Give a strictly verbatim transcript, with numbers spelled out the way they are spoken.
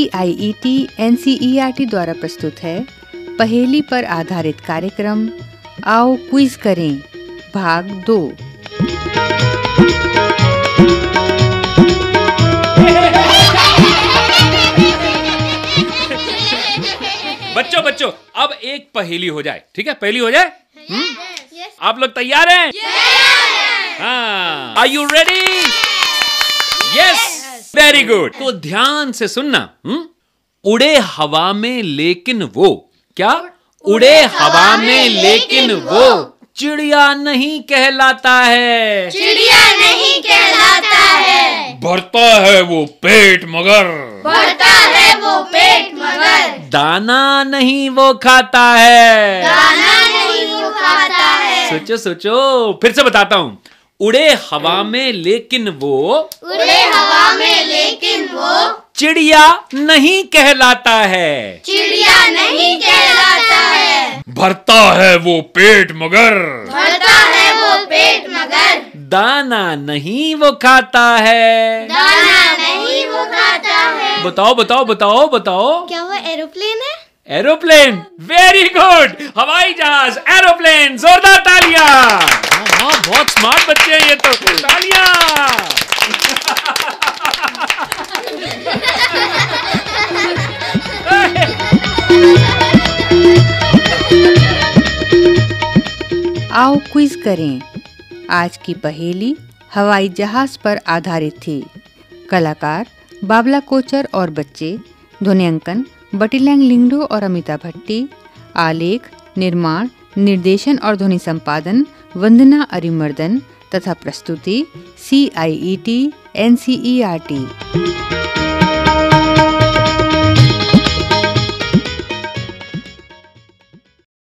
आई E T N C E R T द्वारा प्रस्तुत है पहेली पर आधारित कार्यक्रम आओ क्विज करें भाग दो। बच्चों बच्चों अब एक पहेली हो जाए, ठीक है? पहेली हो जाए। yes, yes. आप लोग तैयार हैं? हाँ, are you ready? Yes, very good. तो ध्यान से सुनना। हुँ? उड़े हवा में लेकिन वो क्या? उड़े हवा में लेकिन वो चिड़िया नहीं कहलाता है। चिड़िया नहीं कहलाता है। भरता है वो पेट मगर। भरता है वो पेट मगर। दाना नहीं वो खाता है। दाना नहीं वो खाता है। सोचो सोचो, फिर से बताता हूँ। उड़े हवा में लेकिन वो उड़े हवा में लेकिन वो चिड़िया नहीं कहलाता है। चिड़िया नहीं कहलाता है। भरता है वो पेट मगर। भरता है वो पेट मगर। दाना नहीं वो खाता है। दाना नहीं वो खाता है। बताओ बताओ बताओ बताओ, क्या वो एरोप्लेन है? एरोप्लेन। वेरी गुड, हवाई जहाज, एरोप्लेन। जोरदार तालियां। हाँ, बहुत स्मार्ट बच्चे हैं ये तो। तालियां। आओ क्विज करें। आज की पहेली हवाई जहाज पर आधारित थी। कलाकार बाबला कोचर और बच्चे। ध्वनियांकन बटीलैंग लिंगडो और अमिता भट्टी। आलेख, निर्माण, निर्देशन और ध्वनि संपादन वंदना अरिमर्दन तथा प्रस्तुति C I E T N C E R T.